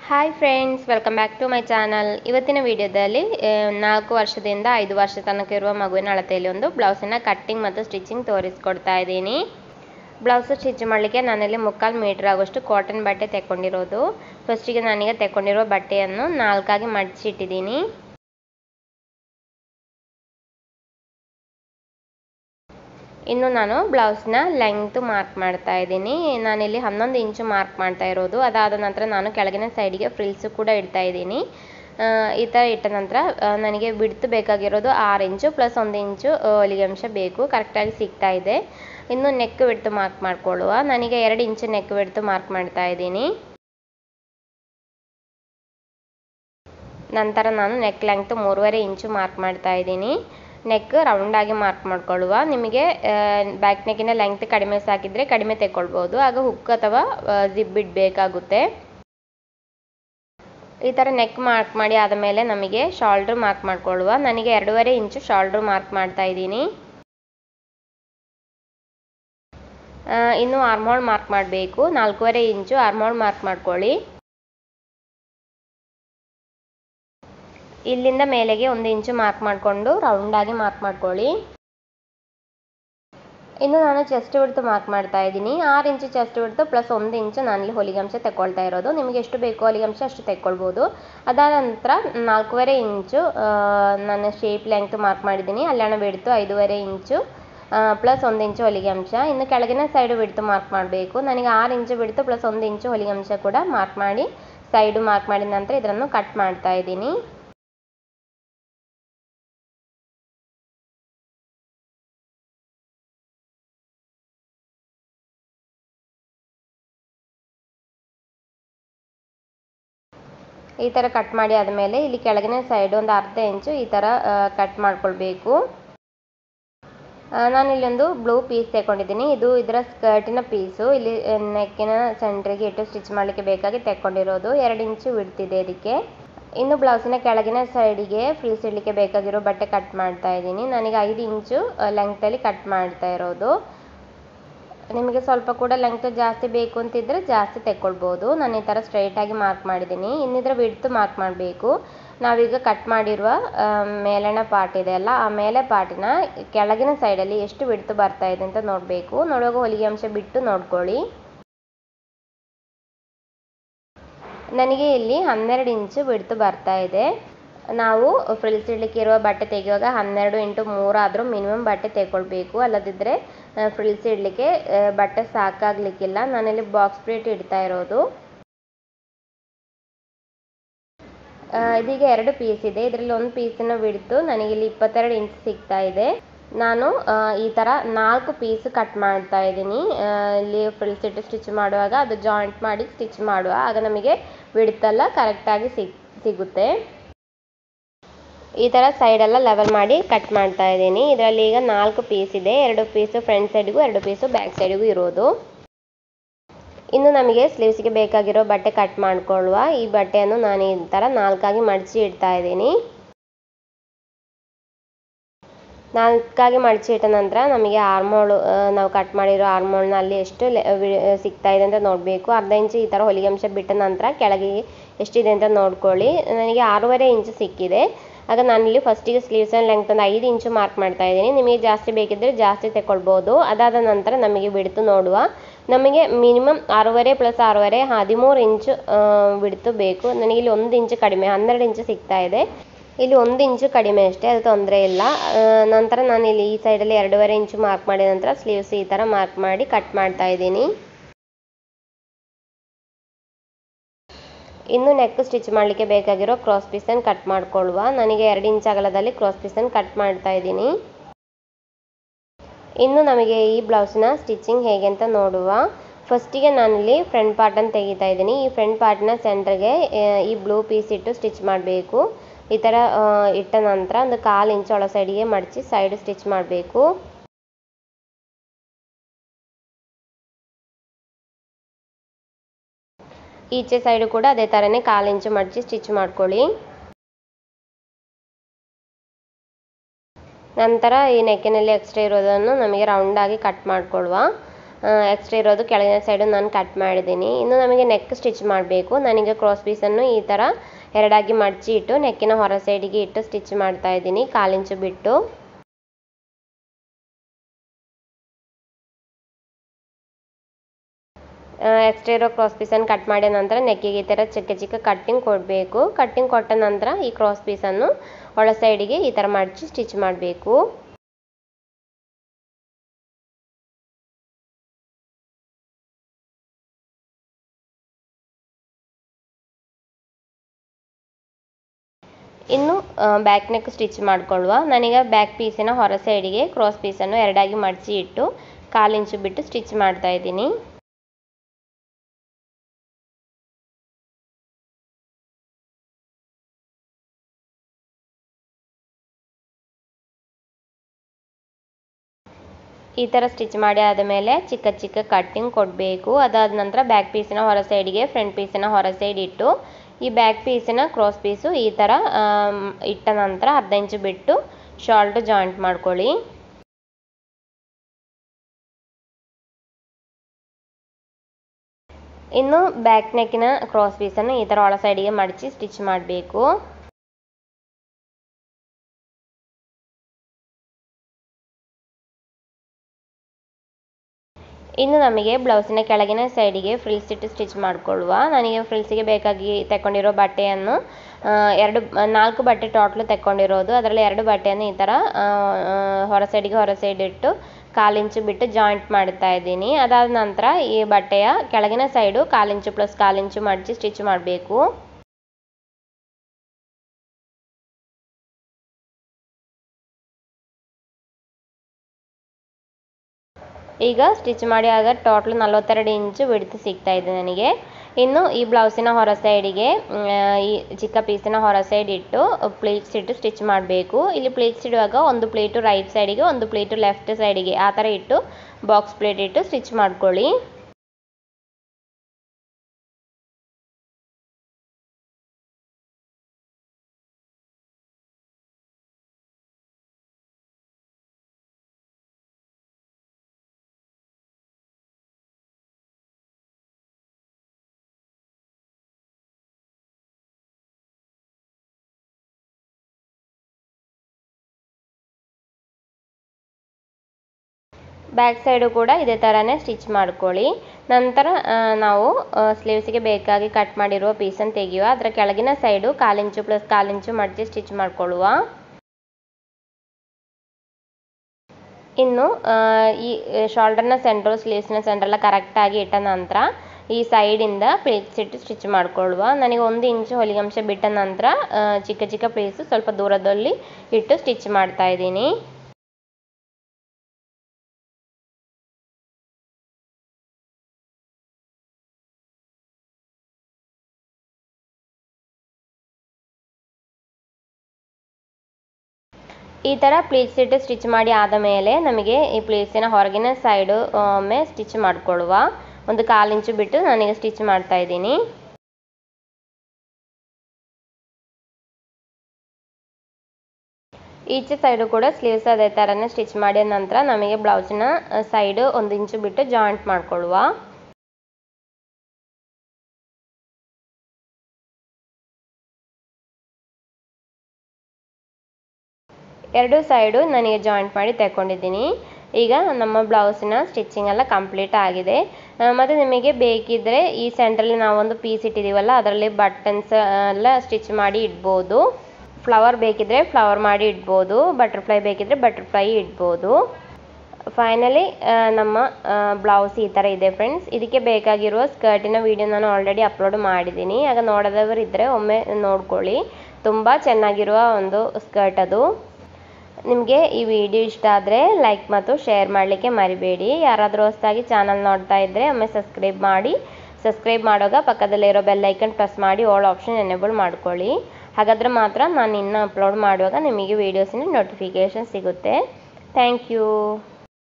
Hi friends, welcome back to my channel. ಇವತ್ತಿನ ವಿಡಿಯೋದಲ್ಲಿ 4 ವರ್ಷದಿಂದ 5 ವರ್ಷ ತನಕ ಇರುವ ಮಗುವಿನ ಅಳತೆಯಲ್ಲಿ ಒಂದು ಬ್ಲೌಸಿನ ಕಟ್ಟಿಂಗ್ ಮತ್ತು ಸ್ಟಿಚಿಂಗ್ ತೋರಿಸ್ಕೊಡ್ತಾ ಇದ್ದೀನಿ. ಬ್ಲೌಸ್ ಸ್ಟಿಚ್ ಮಾಡಲಿಕ್ಕೆ ನಾನಿಲ್ಲಿ 3/4 ಮೀಟರ್ ಆಗೋಷ್ಟು ಕಾಟನ್ ಬಟ್ಟೆ ತೆಕ್ಕೊಂಡಿರೋದು. ಫಸ್ಟಿಗೆ ನಾನೀಗ ತೆಕ್ಕೊಂಡಿರೋ ಬಟ್ಟೆಯನ್ನು 4ಆಗಿ ಮಡಿಚಿಟ್ಟಿದ್ದೀನಿ. ಇನ್ನು ನಾನು ಬ್ಲೌಸ್ನ ಲೆಂತ್ ಮಾರ್ಕ್ ಮಾಡ್ತಾ ಇದ್ದೀನಿ. ನಾನಿಲ್ಲಿ 11 ಇಂಚು ಮಾರ್ಕ್ ಮಾಡ್ತಾ ಇರೋದು. ಅದಾದ ನಂತರ ನಾನು ಕೆಳಗಿನ ಸೈಡಿಗೆ ಫ್ರಿಲ್ಸು ಕೂಡ ಇಡ್ತಾ ಇದ್ದೀನಿ. ಈ ಥರ ಇಟ್ಟ ನಂತರ ನನಗೆ ಬಿಡ್ತು ಬೇಕಾಗಿರೋದು 6 ಇಂಚು ಪ್ಲಸ್ 1 ಇಂಚು ಹೊಲಿಗೆ ಅಂಶ ಬೇಕು. ಕರೆಕ್ಟಾಗಿ ಸಿಗ್ತಾ ಇದೆ. ಇನ್ನು ನೆಕ್ ವಿಡ್ತು ಮಾರ್ಕ್ ಮಾಡ್ಕೊಳ್ಳುವ. ನನಗೆ 2 ಇಂಚು ನೆಕ್ ವಿಡ್ತು ಮಾರ್ಕ್ ಮಾಡ್ತಾ ಇದ್ದೀನಿ. ನಂತರ ನಾನು ನೆಕ್ ಲೆಂತ್ 3.5 ಇಂಚು ಮಾರ್ಕ್ ಮಾಡ್ತಾ ಇದ್ದೀನಿ. ನೆಕ್ ರೌಂಡಾಗಿ ಮಾರ್ಕ್ ಮಾಡ್ಕೊಳ್ಳುವ. ನಿಮಗೆ ಬ್ಯಾಕ್ ನೆಕ್ಕಿನ ಲೆಂತ್ ಕಡಿಮೆ ಸಾಕಿದರೆ ಕಡಿಮೆ ತೆಕ್ಕೊಳ್ಬೋದು. ಆಗ ಹುಕ್ ಅಥವಾ ಜಿಪ್ ಬಿಡಬೇಕಾಗುತ್ತೆ. ಈ ಥರ ನೆಕ್ ಮಾರ್ಕ್ ಮಾಡಿ ಆದಮೇಲೆ ನಮಗೆ ಶೋಲ್ಡ್ರ್ ಮಾರ್ಕ್ ಮಾಡ್ಕೊಳ್ಳುವ. ನನಗೆ 2.5 ಇಂಚು ಶೋಲ್ಡ್ರ್ ಮಾರ್ಕ್ ಮಾಡ್ತಾ ಇದ್ದೀನಿ. ಇನ್ನು ಆರ್ಮೋಲ್ ಮಾರ್ಕ್ ಮಾಡಬೇಕು. 4.5 ಇಂಚು ಆರ್ಮೋಲ್ ಮಾರ್ಕ್ ಮಾಡ್ಕೊಳ್ಳಿ. ಇಲ್ಲಿಂದ ಮೇಲೆಗೆ 1 ಇಂಚು ಮಾರ್ಕ್ ಮಾಡಿಕೊಂಡು ರೌಂಡಾಗಿ ಮಾರ್ಕ್ ಮಾಡ್ಕೊಳ್ಳಿ. ಇನ್ನು ನಾನು ಚೆಸ್ಟ್ ವಿಡ್ತು ಮಾರ್ಕ್ ಮಾಡ್ತಾ ಇದ್ದೀನಿ. 6 inch chest width plus 1 inch ನಾನಿಲ್ಲಿ ಹೊಲಿಗೆ ಅಂಶ ತೆಕ್ಕೊಳ್ತಾ ಇರೋದು. ನಿಮಗೆ ಎಷ್ಟು ಬೇಕೋ ಹೊಲಿಗೆ ಅಂಶ ಅಷ್ಟು ತೆಕ್ಕೊಳ್ಬೋದು. ಅದಾದ ನಂತರ 4.5 ಇಂಚು ನಾನು ಶೇಪ್ ಲೆಂತ್ ಮಾರ್ಕ್ ಮಾಡಿದ್ದೀನಿ. ಅಲ್ಲಣ ವಿಡ್ತು 5.5 ಇಂಚು ಪ್ಲಸ್ 1 ಇಂಚು ಹೊಲಿಗೆ ಅಂಶ. ಇನ್ನು ಕೆಳಗಿನ ಸೈಡು ವಿಡ್ತು ಮಾರ್ಕ್ ಮಾಡಬೇಕು. ನನಗೆ 6 ಇಂಚು ವಿಡ್ತು ಪ್ಲಸ್ 1 ಇಂಚು ಹೊಲಿಗೆ ಅಂಶ ಕೂಡ ಮಾರ್ಕ್ ಮಾಡಿ ಸೈಡು ಮಾರ್ಕ್ ಮಾಡಿದ ನಂತರ ಇದನ್ನು ಕಟ್ ಮಾಡ್ತಾ ಇದ್ದೀನಿ. ಈ ಥರ ಕಟ್ ಮಾಡಿ ಆದಮೇಲೆ ಇಲ್ಲಿ ಕೆಳಗಿನ ಸೈಡ್ ಒಂದು ಅರ್ಧ ಇಂಚು ಈ ಥರ ಕಟ್ ಮಾಡ್ಕೊಳ್ಬೇಕು. ನಾನಿಲ್ಲಿ ಒಂದು ಬ್ಲೂ ಪೀಸ್ ತೆಕ್ಕೊಂಡಿದ್ದೀನಿ. ಇದು ಇದರ ಸ್ಕರ್ಟಿನ ಪೀಸು. ಇಲ್ಲಿ ನೆಕ್ಕಿನ ಸೆಂಟ್ರಿಗೆ ಇಟ್ಟು ಸ್ಟಿಚ್ ಮಾಡಲಿಕ್ಕೆ ಬೇಕಾಗಿ ತೆಕ್ಕೊಂಡಿರೋದು. 2 ಇಂಚು ಬಿಡ್ತಿದೆ ಇದಕ್ಕೆ. ಇನ್ನು ಬ್ಲೌಸಿನ ಕೆಳಗಿನ ಸೈಡಿಗೆ ಫ್ರಿಲ್ಸ್ ಇಡಲಿಕ್ಕೆ ಬೇಕಾಗಿರೋ ಬಟ್ಟೆ ಕಟ್ ಮಾಡ್ತಾ ಇದ್ದೀನಿ. ನನಗೆ 5 ಇಂಚು ಲೆಂಗ್ತಲ್ಲಿ ಕಟ್ ಮಾಡ್ತಾ ಇರೋದು. ನಿಮಗೆ ಸ್ವಲ್ಪ ಕೂಡ ಲೆಂಗ್ತ್ ಜಾಸ್ತಿ ಬೇಕು ಅಂತಿದ್ರೆ ಜಾಸ್ತಿ ತೆಕ್ಕೊಳ್ಬೋದು. ನಾನು ಈ ಥರ ಸ್ಟ್ರೈಟಾಗಿ ಮಾರ್ಕ್ ಮಾಡಿದ್ದೀನಿ. ಇನ್ನಿದ್ರೆ ವಿಡ್ತು ಮಾರ್ಕ್ ಮಾಡಬೇಕು. ನಾವೀಗ ಕಟ್ ಮಾಡಿರುವ ಮೇಲಣ ಪಾರ್ಟ್ ಇದೆಯಲ್ಲ, ಆ ಮೇಲೆ ಪಾರ್ಟಿನ ಕೆಳಗಿನ ಸೈಡಲ್ಲಿ ಎಷ್ಟು ವಿಡ್ತು ಬರ್ತಾ ಇದೆ ಅಂತ ನೋಡಬೇಕು. ನೋಡುವಾಗ ಹೊಲಿಗೆ ಅಂಶ ಬಿಟ್ಟು ನೋಡ್ಕೊಳ್ಳಿ. ನನಗೆ ಇಲ್ಲಿ 12 ಇಂಚು ವಿಡ್ತು ಬರ್ತಾ ಇದೆ. ನಾವು ಫ್ರಿಲ್ಸ್ ಇಡಲಿಕ್ಕೆ ಇರುವ ಬಟ್ಟೆ ತೆಗೆಯುವಾಗ 12 ಇಂಟು 3 ಆದರೂ ಮಿನಿಮಮ್ ಬಟ್ಟೆ ತೆಕ್ಕೊಳ್ಬೇಕು. ಅಲ್ಲದಿದ್ದರೆ ಫ್ರಿಲ್ಸ್ ಇಡಲಿಕ್ಕೆ ಬಟ್ಟೆ ಸಾಕಾಗಲಿಕ್ಕಿಲ್ಲ. ನಾನಿಲ್ಲಿ ಬಾಕ್ಸ್ ಪ್ಲೇಟ್ ಇಡ್ತಾ ಇರೋದು. ಇದೀಗ 2 ಪೀಸ್ ಇದೆ. ಇದರಲ್ಲಿ ಒಂದು ಪೀಸಿನ ವಿಡ್ತು ನನಗಿಲ್ಲಿ 22 ಇಂಚ್ ಸಿಗ್ತಾ ಇದೆ. ನಾನು ಈ ಥರ 4 ಪೀಸ್ ಕಟ್ ಮಾಡ್ತಾ ಇದ್ದೀನಿ. ಇಲ್ಲಿ ಫ್ರಿಲ್ಸ್ ಇಟ್ಟು ಸ್ಟಿಚ್ ಮಾಡುವಾಗ ಅದು ಜಾಯಿಂಟ್ ಮಾಡಿ ಸ್ಟಿಚ್ ಮಾಡುವ ಆಗ ನಮಗೆ ವಿಡ್ತೆಲ್ಲ ಕರೆಕ್ಟಾಗಿ ಸಿಗುತ್ತೆ. ಈ ಥರ ಸೈಡೆಲ್ಲ ಲೆವೆಲ್ ಮಾಡಿ ಕಟ್ ಮಾಡ್ತಾ ಇದ್ದೀನಿ. ಇದರಲ್ಲಿ ಈಗ 4 ಪೀಸ್ ಇದೆ. 2 ಪೀಸು ಫ್ರಂಟ್ ಸೈಡಿಗೂ 2 ಪೀಸು ಬ್ಯಾಕ್ ಸೈಡಿಗೂ ಇರೋದು. ಇನ್ನು ನಮಗೆ ಸ್ಲೀವ್ಸ್ಗೆ ಬೇಕಾಗಿರೋ ಬಟ್ಟೆ ಕಟ್ ಮಾಡ್ಕೊಳ್ಳುವ. ಈ ಬಟ್ಟೆಯನ್ನು ನಾನು ಈ ಥರ 4ಆಗಿ ಮಡಚಿ ಇಡ್ತಾ ಇದ್ದೀನಿ. 4ಆಗಿ ಮಡಚಿ ಇಟ್ಟ ನಂತರ ನಮಗೆ ಆರ್ಮೋಳು ನಾವು ಕಟ್ ಮಾಡಿರೋ ಆರ್ಮೋಲ್ನ ಅಲ್ಲಿ ಎಷ್ಟು ಸಿಗ್ತಾ ಇದೆ ಅಂತ ನೋಡಬೇಕು. ಅರ್ಧ ಇಂಚು ಈ ಥರ ಹೊಲಿಗೆ ಅಂಶ ಬಿಟ್ಟ ನಂತರ ಕೆಳಗೆ ಎಷ್ಟಿದೆ ಅಂತ ನೋಡ್ಕೊಳ್ಳಿ. ನನಗೆ 6.5 ಇಂಚು ಸಿಕ್ಕಿದೆ. ಆಗ ನಾನಿಲ್ಲಿ ಫಸ್ಟಿಗೆ ಸ್ಲೀವ್ಸ್ನ ಲೆಂಗ್ತ್ ಒಂದು 5 ಇಂಚು ಮಾರ್ಕ್ ಮಾಡ್ತಾ ಇದ್ದೀನಿ. ನಿಮಗೆ ಜಾಸ್ತಿ ಬೇಕಿದ್ದರೆ ಜಾಸ್ತಿ ತೆಕ್ಕೊಳ್ಬೋದು. ಅದಾದ ನಂತರ ನಮಗೆ ಬಿಡ್ತು ನೋಡುವ. ನಮಗೆ ಮಿನಿಮಮ್ 6.5 ಪ್ಲಸ್ 6.5 13 ಇಂಚು ಬಿಡ್ತು ಬೇಕು. ನನಗಿಲ್ಲಿ 1 ಇಂಚು ಕಡಿಮೆ 12 ಇಂಚು ಸಿಗ್ತಾ ಇದೆ. ಇಲ್ಲಿ 1 ಇಂಚು ಕಡಿಮೆ ಅಷ್ಟೇ, ಅದು ತೊಂದರೆ ಇಲ್ಲ. ನಂತರ ನಾನು ಇಲ್ಲಿ ಈ ಸೈಡಲ್ಲಿ 2.5 ಇಂಚು ಮಾರ್ಕ್ ಮಾಡಿದ ನಂತರ ಸ್ಲೀವ್ಸ್ ಈ ಥರ ಮಾರ್ಕ್ ಮಾಡಿ ಕಟ್ ಮಾಡ್ತಾ ಇದ್ದೀನಿ. ಇನ್ನು ನೆಕ್ ಸ್ಟಿಚ್ ಮಾಡಲಿಕ್ಕೆ ಬೇಕಾಗಿರೋ ಕ್ರಾಸ್ ಪೀಸನ್ನು ಕಟ್ ಮಾಡ್ಕೊಳ್ಳುವ. ನನಗೆ 2 ಇಂಚ್ ಅಗಲದಲ್ಲಿ ಕ್ರಾಸ್ ಪೀಸನ್ನು ಕಟ್ ಮಾಡ್ತಾ ಇದ್ದೀನಿ. ಇನ್ನು ನಮಗೆ ಈ ಬ್ಲೌಸಿನ ಸ್ಟಿಚಿಂಗ್ ಹೇಗೆ ಅಂತ ನೋಡುವ. ಫಸ್ಟಿಗೆ ನಾನಿಲ್ಲಿ ಫ್ರಂಟ್ ಪಾರ್ಟನ್ನು ತೆಗಿತಾ ಇದ್ದೀನಿ. ಈ ಫ್ರಂಟ್ ಪಾರ್ಟಿನ ಸೆಂಟ್ರಿಗೆ ಈ ಬ್ಲೂ ಪೀಸ್ ಇಟ್ಟು ಸ್ಟಿಚ್ ಮಾಡಬೇಕು. ಈ ಥರ ಇಟ್ಟ ನಂತರ ಒಂದು 1/4 ಇಂಚ್ ಒಳ ಸೈಡಿಗೆ ಮಡಚಿ ಸೈಡ್ ಸ್ಟಿಚ್ ಮಾಡಬೇಕು. ಈಚೆ ಸೈಡು ಕೂಡ ಅದೇ ಥರನೇ 1/4 ಇಂಚು ಮಡಚಿ ಸ್ಟಿಚ್ ಮಾಡ್ಕೊಳ್ಳಿ. ನಂತರ ಈ ನೆಕ್ಕಿನಲ್ಲಿ ಎಕ್ಸ್ಟ್ರಾ ಇರೋದನ್ನು ನಮಗೆ ರೌಂಡಾಗಿ ಕಟ್ ಮಾಡ್ಕೊಳ್ಳುವ. ಎಕ್ಸ್ಟ್ರಾ ಇರೋದು ಕೆಳಗಿನ ಸೈಡು ನಾನು ಕಟ್ ಮಾಡಿದ್ದೀನಿ. ಇನ್ನು ನಮಗೆ ನೆಕ್ ಸ್ಟಿಚ್ ಮಾಡಬೇಕು. ನಾನೀಗ ಕ್ರಾಸ್ ಪೀಸನ್ನು ಈ ಥರ ಎರಡಾಗಿ ಮಡಚಿ ಇಟ್ಟು ನೆಕ್ಕಿನ ಹೊರ ಸೈಡಿಗೆ ಇಟ್ಟು ಸ್ಟಿಚ್ ಮಾಡ್ತಾ ಇದ್ದೀನಿ 1/4 ಇಂಚು ಬಿಟ್ಟು. ಎಕ್ಸ್ಟ್ರಾ ಇರೋ ಕ್ರಾಸ್ ಪೀಸನ್ನು ಕಟ್ ಮಾಡಿದ ನಂತರ ನೆಕ್ಕಿಗೆ ಈ ಥರ ಚಿಕ್ಕ ಚಿಕ್ಕ ಕಟ್ಟಿಂಗ್ ಕೊಡಬೇಕು. ಕಟ್ಟಿಂಗ್ ಕೊಟ್ಟ ನಂತರ ಈ ಕ್ರಾಸ್ ಪೀಸನ್ನು ಒಳ ಸೈಡಿಗೆ ಈ ಥರ ಮಡಚಿ ಸ್ಟಿಚ್ ಮಾಡಬೇಕು. ಇನ್ನು ಬ್ಯಾಕ್ ನೆಕ್ ಸ್ಟಿಚ್ ಮಾಡ್ಕೊಳ್ಳುವ. ನಾನೀಗ ಬ್ಯಾಕ್ ಪೀಸಿನ ಹೊರ ಸೈಡಿಗೆ ಕ್ರಾಸ್ ಪೀಸನ್ನು ಎರಡಾಗಿ ಮಡಚಿ ಇಟ್ಟು 1/4 ಇಂಚು ಬಿಟ್ಟು ಸ್ಟಿಚ್ ಮಾಡ್ತಾ ಇದ್ದೀನಿ. ಈ ಥರ ಸ್ಟಿಚ್ ಮಾಡಿ ಆದಮೇಲೆ ಚಿಕ್ಕ ಚಿಕ್ಕ ಕಟ್ಟಿಂಗ್ ಕೊಡಬೇಕು. ಅದಾದ ನಂತರ ಬ್ಯಾಕ್ ಪೀಸಿನ ಹೊರ ಸೈಡಿಗೆ ಫ್ರಂಟ್ ಪೀಸಿನ ಹೊರ ಸೈಡ್ ಇಟ್ಟು ಈ ಬ್ಯಾಕ್ ಪೀಸಿನ ಕ್ರಾಸ್ ಪೀಸು ಈ ಥರ ಇಟ್ಟ ನಂತರ 1/2 ಇಂಚು ಬಿಟ್ಟು ಶಾಲ್ಟ್ ಜಾಯಿಂಟ್ ಮಾಡ್ಕೊಳ್ಳಿ. ಇನ್ನು ಬ್ಯಾಕ್ ನೆಕ್ಕಿನ ಕ್ರಾಸ್ ಪೀಸನ್ನು ಈ ಥರ ಒಳ ಸೈಡಿಗೆ ಮಡಚಿ ಸ್ಟಿಚ್ ಮಾಡಬೇಕು. ಇನ್ನು ನಮಗೆ ಬ್ಲೌಸಿನ ಕೆಳಗಿನ ಸೈಡಿಗೆ ಫ್ರಿಲ್ಸ್ ಇಟ್ಟು ಸ್ಟಿಚ್ ಮಾಡಿಕೊಳ್ಳುವ. ನನಗೆ ಫ್ರಿಲ್ಸಿಗೆ ಬೇಕಾಗಿ ತಗೊಂಡಿರೋ ಬಟ್ಟೆಯನ್ನು 4 ಬಟ್ಟೆ ಟೋಟ್ಲು ತಗೊಂಡಿರೋದು. ಅದರಲ್ಲಿ 2 ಬಟ್ಟೆಯನ್ನು ಈ ಥರ ಹೊರ ಸೈಡ್ ಇಟ್ಟು 1/4 ಇಂಚು ಬಿಟ್ಟು ಜಾಯಿಂಟ್ ಮಾಡ್ತಾ ಇದ್ದೀನಿ. ಅದಾದ ನಂತರ ಈ ಬಟ್ಟೆಯ ಕೆಳಗಿನ ಸೈಡು 1/4 ಇಂಚು ಪ್ಲಸ್ 1/4 ಇಂಚು ಮಡಚಿ ಸ್ಟಿಚ್ ಮಾಡಬೇಕು. ಈಗ ಸ್ಟಿಚ್ ಮಾಡಿ ಆಗ ಟೋಟಲ್ 42 ಇಂಚು ವಿಡ್ತ್ ಸಿಗ್ತಾ ಇದೆ ನನಗೆ. ಇನ್ನು ಈ ಬ್ಲೌಸಿನ ಹೊರ ಸೈಡಿಗೆ ಈ ಚಿಕ್ಕ ಪೀಸಿನ ಹೊರ ಸೈಡ್ ಇಟ್ಟು ಪ್ಲೀಟ್ಸ್ ಇಟ್ಟು ಸ್ಟಿಚ್ ಮಾಡಬೇಕು. ಇಲ್ಲಿ ಪ್ಲೀಟ್ಸ್ ಇಡುವಾಗ ಒಂದು ಪ್ಲೇಟು ರೈಟ್ ಸೈಡಿಗೆ ಒಂದು ಪ್ಲೇಟು ಲೆಫ್ಟ್ ಸೈಡಿಗೆ ಆ ಥರ ಇಟ್ಟು ಬಾಕ್ಸ್ ಪ್ಲೇಟ್ ಇಟ್ಟು ಸ್ಟಿಚ್ ಮಾಡ್ಕೊಳ್ಳಿ. ಬ್ಯಾಕ್ ಸೈಡು ಕೂಡ ಇದೇ ಥರನೇ ಸ್ಟಿಚ್ ಮಾಡ್ಕೊಳ್ಳಿ. ನಂತರ ನಾವು ಸ್ಲೀವ್ಸಿಗೆ ಬೇಕಾಗಿ ಕಟ್ ಮಾಡಿರುವ ಪೀಸನ್ನು ತೆಗೆಯುವ. ಅದರ ಕೆಳಗಿನ ಸೈಡು 1/4 ಇಂಚು ಪ್ಲಸ್ 1/4 ಇಂಚು ಮಡಚಿ ಸ್ಟಿಚ್ ಮಾಡ್ಕೊಳ್ಳುವ. ಇನ್ನು ಈ ಶೋಲ್ಡರ್ನ ಸೆಂಟ್ರು ಸ್ಲೀವ್ಸ್ನ ಸೆಂಟ್ರೆಲ್ಲ ಕರೆಕ್ಟಾಗಿ ಇಟ್ಟ ನಂತರ ಈ ಸೈಡಿಂದ ಪ್ಲೇಟ್ಸ್ ಇಟ್ಟು ಸ್ಟಿಚ್ ಮಾಡ್ಕೊಳ್ಳುವ. ನನಗೆ 1 ಇಂಚು ಹೊಲಿಗೆ ಅಂಶ ಬಿಟ್ಟ ನಂತರ ಚಿಕ್ಕ ಚಿಕ್ಕ ಪ್ಲೇಸು ಸ್ವಲ್ಪ ದೂರದಲ್ಲಿ ಇಟ್ಟು ಸ್ಟಿಚ್ ಮಾಡ್ತಾ ಇದ್ದೀನಿ. ಈ ಥರ ಪ್ಲೀಟ್ಸ್ ಇಟ್ಟು ಸ್ಟಿಚ್ ಮಾಡಿ ಆದ ಮೇಲೆ ನಮಗೆ ಈ ಪ್ಲೀಟ್ಸಿನ ಹೊರಗಿನ ಸೈಡು ಒಮ್ಮೆ ಸ್ಟಿಚ್ ಮಾಡಿಕೊಳ್ಳುವ. ಒಂದು 1/4 ಇಂಚು ಬಿಟ್ಟು ನಾನೀಗ ಸ್ಟಿಚ್ ಮಾಡ್ತಾ ಇದ್ದೀನಿ. ಈಚೆ ಸೈಡು ಕೂಡ ಸ್ಲೀವ್ಸ್ ಅದೇ ಥರನೇ ಸ್ಟಿಚ್ ಮಾಡಿದ ನಂತರ ನಮಗೆ ಬ್ಲೌಸಿನ ಸೈಡು 1 ಇಂಚು ಬಿಟ್ಟು ಜಾಯಿಂಟ್ ಮಾಡಿಕೊಳ್ಳುವ. ಎರಡು ಸೈಡು ನನಗೆ ಜಾಯಿಂಟ್ ಮಾಡಿ ತಗೊಂಡಿದ್ದೀನಿ. ಈಗ ನಮ್ಮ ಬ್ಲೌಸಿನ ಸ್ಟಿಚಿಂಗ್ ಎಲ್ಲ ಕಂಪ್ಲೀಟ್ ಆಗಿದೆ. ಮತ್ತು ನಿಮಗೆ ಬೇಕಿದ್ದರೆ ಈ ಸೆಂಟ್ರಲ್ಲಿ ನಾವೊಂದು ಪೀಸ್ ಇಟ್ಟಿದ್ದೀವಲ್ಲ ಅದರಲ್ಲಿ ಬಟನ್ಸ್ ಎಲ್ಲ ಸ್ಟಿಚ್ ಮಾಡಿ ಇಡ್ಬೋದು. ಫ್ಲವರ್ ಬೇಕಿದ್ದರೆ ಫ್ಲವರ್ ಮಾಡಿ ಇಡ್ಬೋದು, ಬಟರ್ಫ್ಲೈ ಬೇಕಿದ್ದರೆ ಬಟರ್ಫ್ಲೈ ಇಡ್ಬೋದು. ಫೈನಲಿ ನಮ್ಮ ಬ್ಲೌಸ್ ಈ ಥರ ಇದೆ ಫ್ರೆಂಡ್ಸ್. ಇದಕ್ಕೆ ಬೇಕಾಗಿರುವ ಸ್ಕರ್ಟಿನ ವಿಡಿಯೋ ನಾನು ಆಲ್ರೆಡಿ ಅಪ್ಲೋಡ್ ಮಾಡಿದ್ದೀನಿ. ಆಗ ನೋಡದವರಿದ್ದರೆ ಒಮ್ಮೆ ನೋಡ್ಕೊಳ್ಳಿ. ತುಂಬ ಚೆನ್ನಾಗಿರುವ ಒಂದು ಸ್ಕರ್ಟ್ ಅದು. ನಿಮಗೆ ಈ ವಿಡಿಯೋ ಇಷ್ಟ ಆದರೆ ಲೈಕ್ ಮತ್ತು ಶೇರ್ ಮಾಡಲಿಕ್ಕೆ ಮರಿಬೇಡಿ. ಯಾರಾದರೂ ಹೊಸದಾಗಿ ಚಾನಲ್ ನೋಡ್ತಾ ಇದ್ದರೆ ಒಮ್ಮೆ ಸಬ್ಸ್ಕ್ರೈಬ್ ಮಾಡಿ. ಸಬ್ಸ್ಕ್ರೈಬ್ ಮಾಡುವಾಗ ಪಕ್ಕದಲ್ಲಿರೋ ಬೆಲ್ ಐಕನ್ ಪ್ರೆಸ್ ಮಾಡಿ ಆಲ್ ಆಪ್ಷನ್ ಎನೇಬಲ್ ಮಾಡ್ಕೊಳ್ಳಿ. ಹಾಗಾದರೆ ಮಾತ್ರ ನಾನು ಇನ್ನು ಅಪ್ಲೋಡ್ ಮಾಡುವಾಗ ನಿಮಗೆ ವೀಡಿಯೋಸಿನ ನೋಟಿಫಿಕೇಷನ್ ಸಿಗುತ್ತೆ. Thank you.